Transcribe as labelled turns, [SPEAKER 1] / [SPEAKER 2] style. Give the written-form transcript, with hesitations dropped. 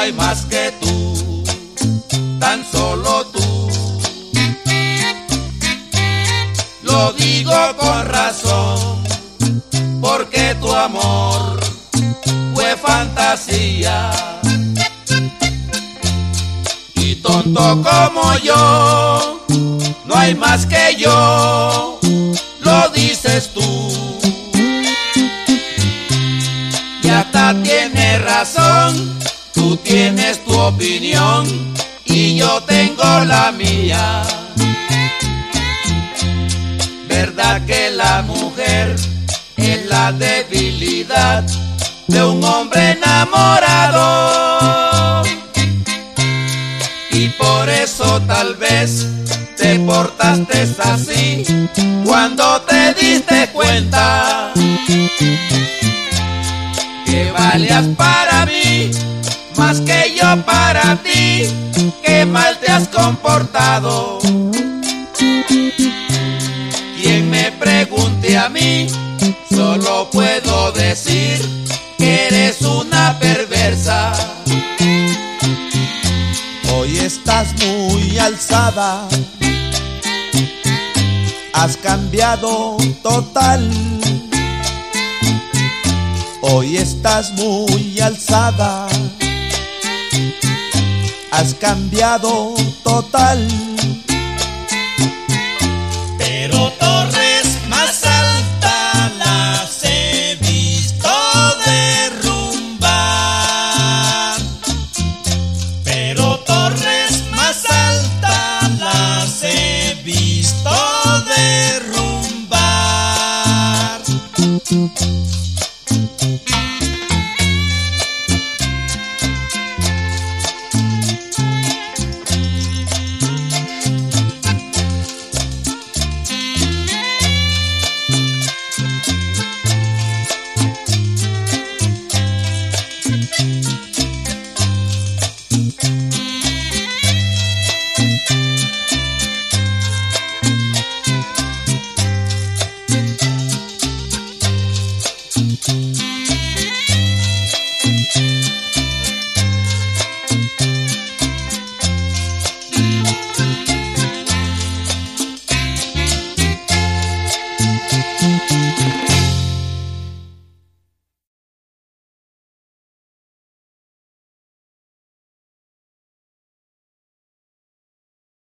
[SPEAKER 1] hay más que tú, tan solo tú. Lo digo con razón, porque tu amor fue fantasía. Y tonto como yo, no hay más que yo, lo dices tú. Y hasta tienes razón, tú tienes tu opinión y yo tengo la mía. Verdad que la mujer es la debilidad de un hombre enamorado, y por eso tal vez te portaste así cuando te diste cuenta que valías para mí más que yo para ti. Qué mal te has comportado. Quien me pregunte a mí, solo puedo decir que eres una perversa.
[SPEAKER 2] Hoy estás muy alzada, has cambiado total. Hoy estás muy alzada, has cambiado total.